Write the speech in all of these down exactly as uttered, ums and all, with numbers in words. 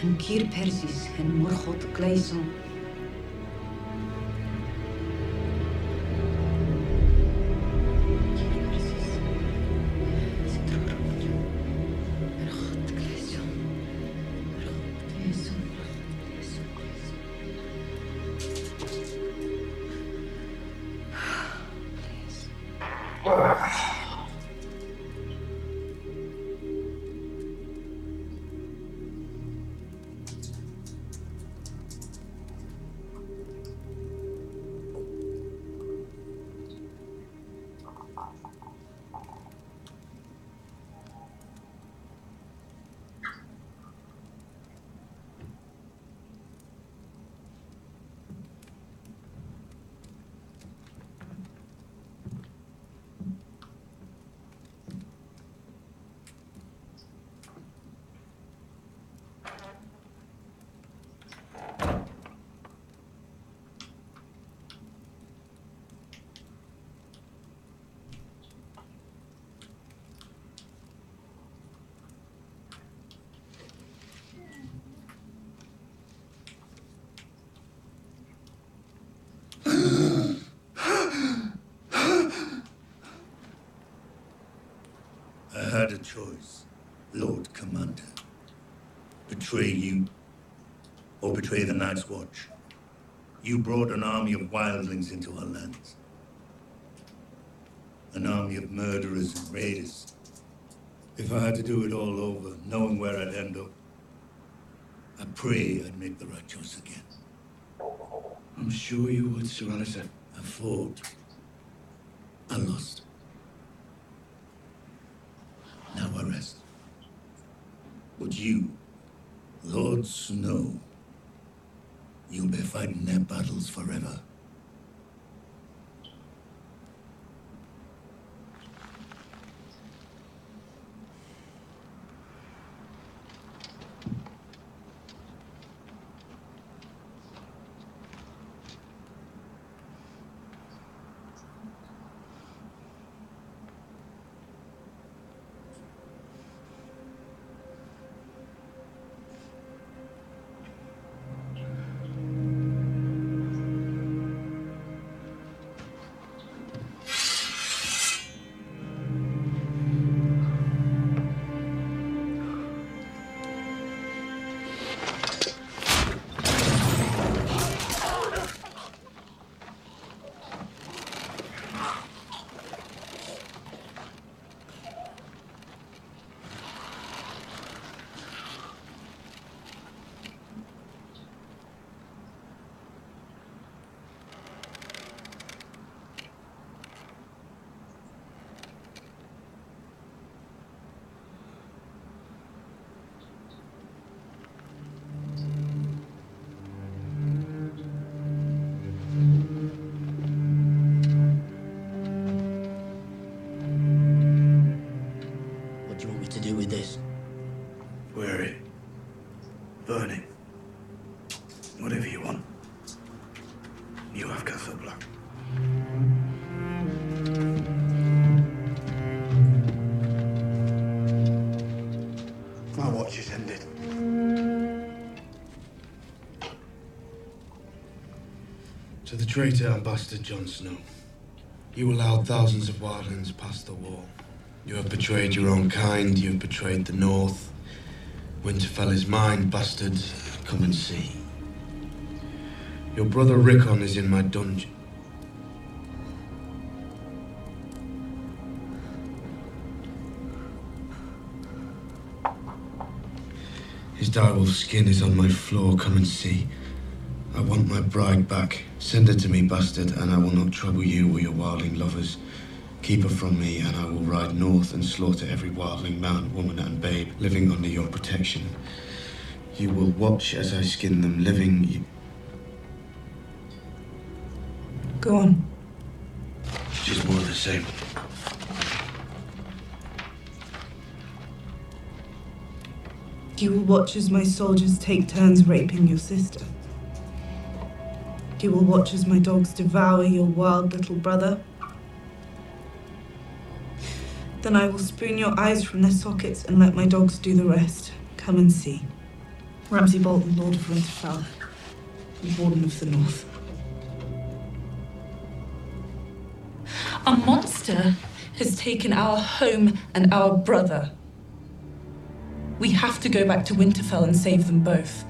En Kir Persis en Morgoth Gleison. I had a choice, Lord Commander. Betray you, or betray the Night's Watch. You brought an army of wildlings into our lands. An army of murderers and raiders. If I had to do it all over, knowing where I'd end up, I pray I'd make the right choice again. I'm sure you would, Sir Alistair. I fought. I lost. Now I rest. But you, Lord Snow, you'll be fighting their battles forever. To the traitor and bastard Jon Snow, you allowed thousands of wildlings past the wall. You have betrayed your own kind, you have betrayed the North. Winterfell is mine, bastard. Come and see. Your brother Rickon is in my dungeon. His direwolf skin is on my floor, come and see. I want my bride back. Send her to me, bastard, and I will not trouble you or your wildling lovers. Keep her from me, and I will ride north and slaughter every wildling man, woman, and babe living under your protection. You will watch as I skin them living. You... Go on. Just more of the same. You will watch as my soldiers take turns raping your sister. You will watch as my dogs devour your wild little brother. Then I will spoon your eyes from their sockets and let my dogs do the rest. Come and see. Ramsay Bolton, Lord of Winterfell, and Warden of the North. A monster has taken our home and our brother. We have to go back to Winterfell and save them both.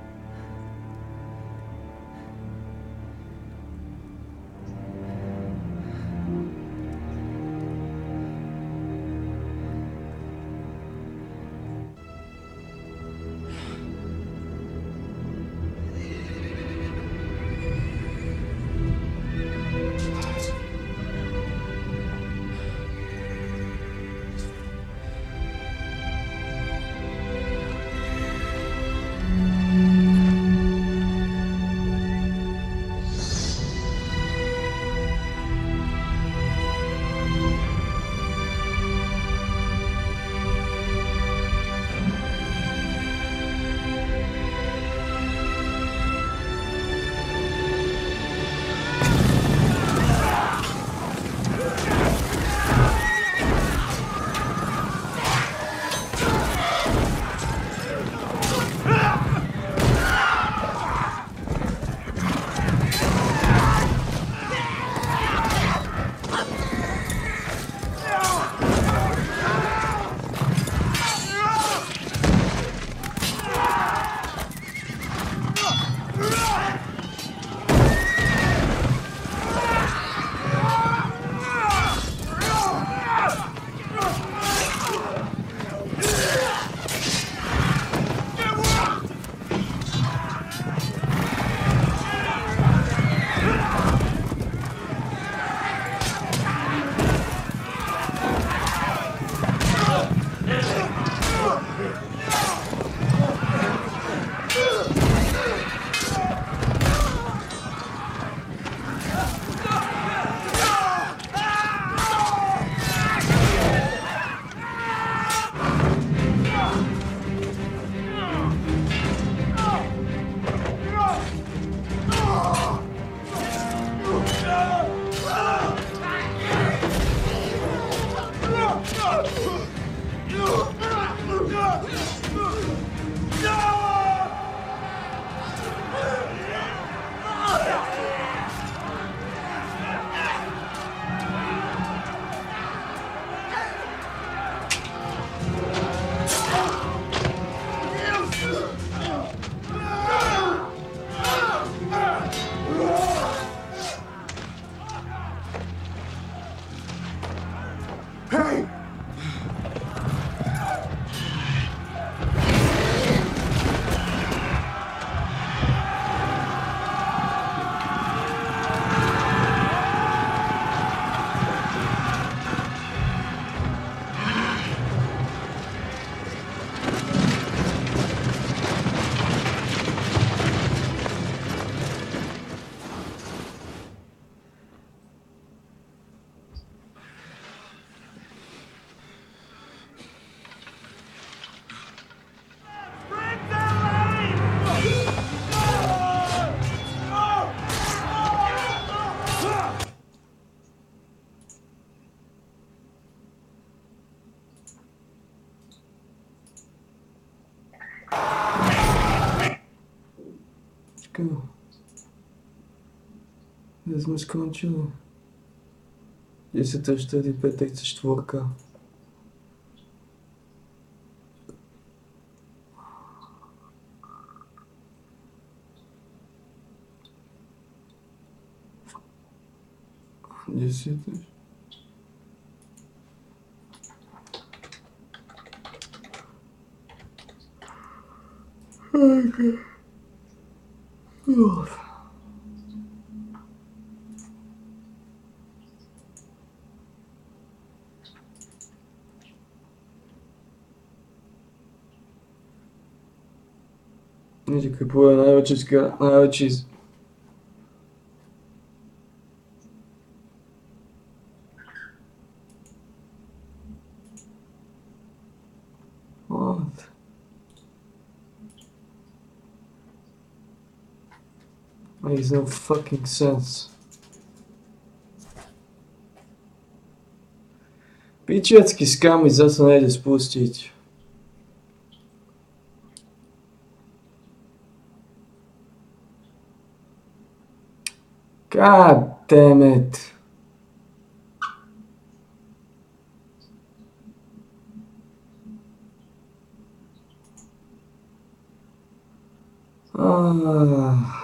Da smo skončili. deset četrdeset četiri. Deset. Okay. Uf. Vidite koji poje najveći ska, najveći iz... What? Makes no fucking sense. Pičetski skam i zato ne ide spustit. God damn it. Ah.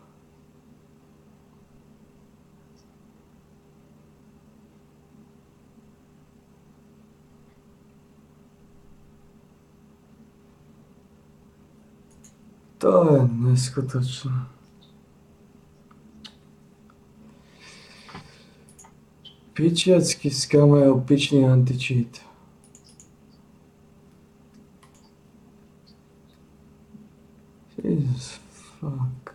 To je neskutočné. Pičiacky skamajú pičný anti-cheat. Jesus fuck.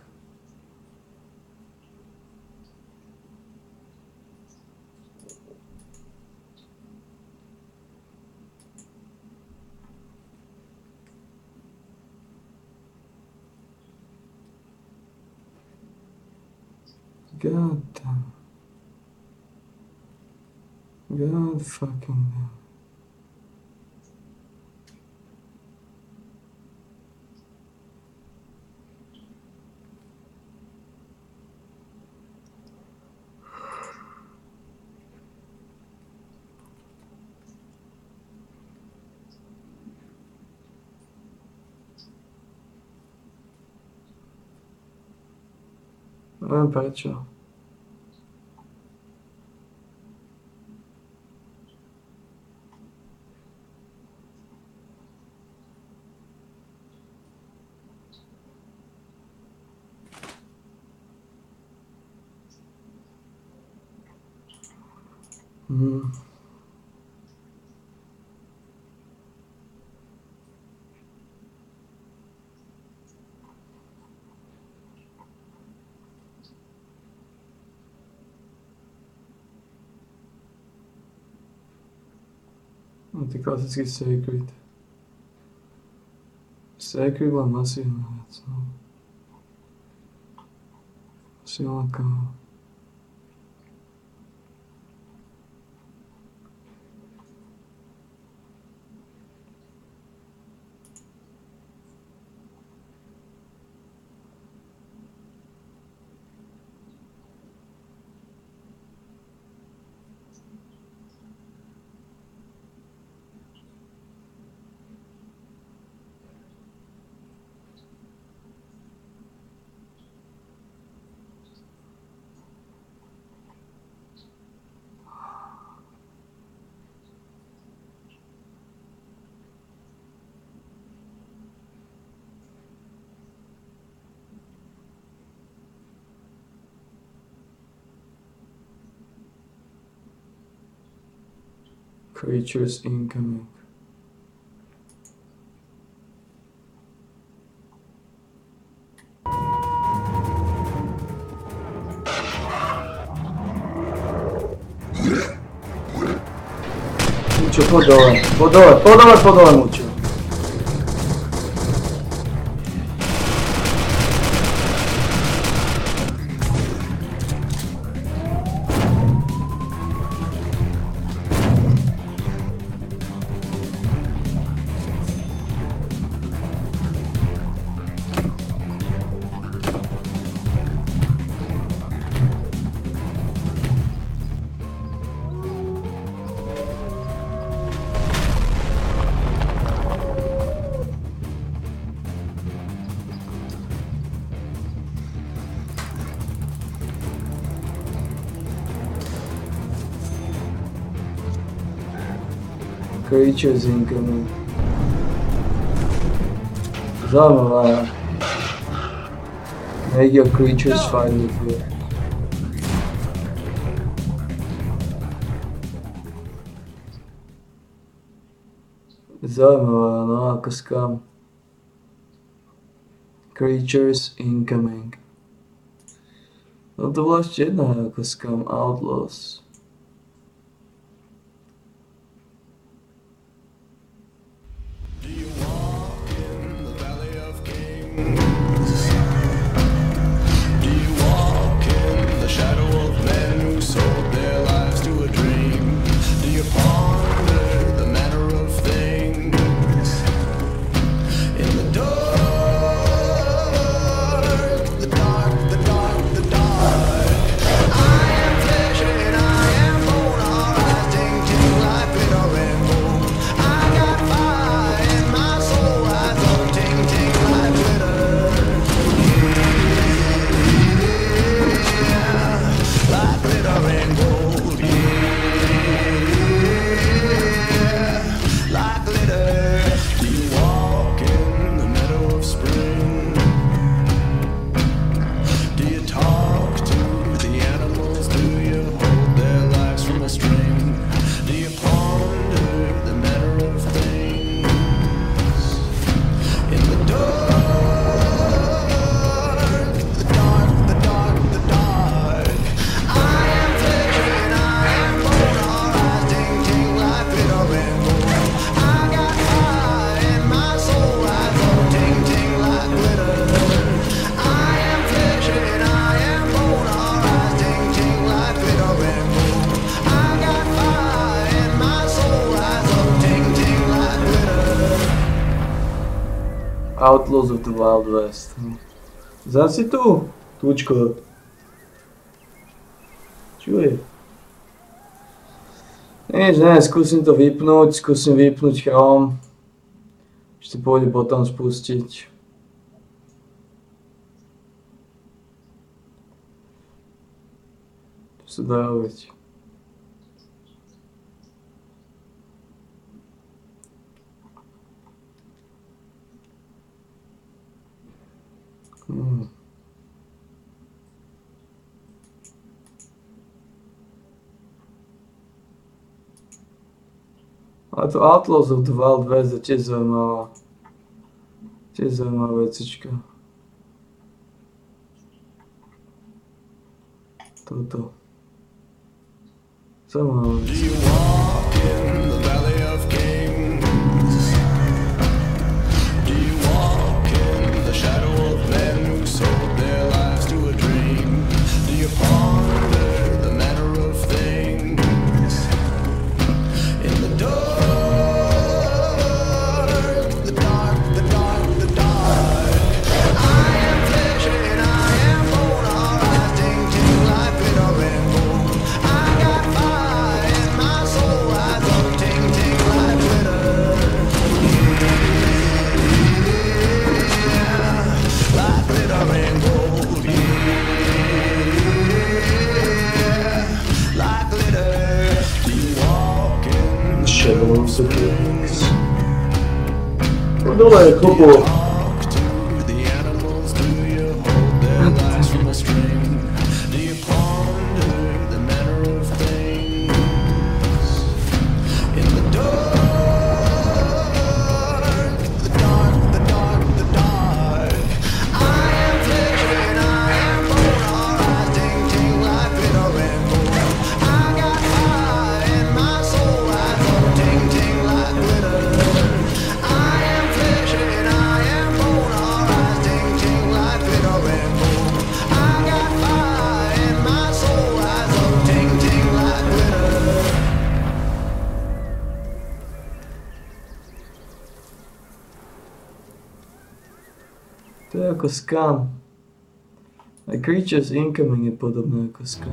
God damn. God fucking damn. Neviem prečo. Hmm. No ty klasický Sacred. Sacred bola masívna vec, no. Silná káva. Creatures incoming. Mucho po dole, po dole, po dole, po dole mucho. Creatures incoming. Zaujímavá. Make your creatures fight with you. Zaujímavá, no ako skam. Creatures incoming. No to bola ešte jedna ako skam. Outlaws. Outlaws of the Wild West. Zase tu, tučko. Čo je? Nič, ne, skúsim to vypnúť, skúsim vypnúť Chrome. Ešte pôjde potom spustiť. Čo sa dá robiť? Hmm. Ale to Outlaws of the Wild West je tiež zaujímavá. Tiež zaujímavá vecička. Toto. Zaujímavá vec. Shadows of Kings. No dole, chlopo. To je ako Scum. A Creatures Incoming je podobné ako Scum.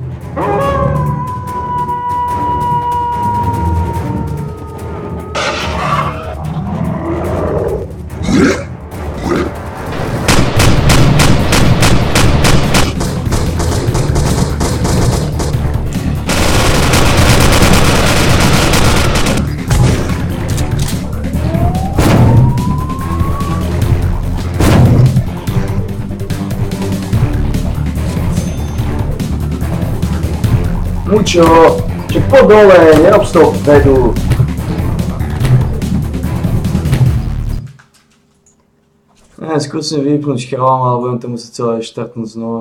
Mučo, čo po dole, nerob z toho vpredu. Ne, skúsim vypnúť Chrome, ale budem to musieť celé štartnúť znova.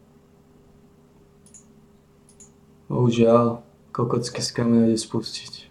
Bohužiaľ, kokocky Scum nejde spustiť.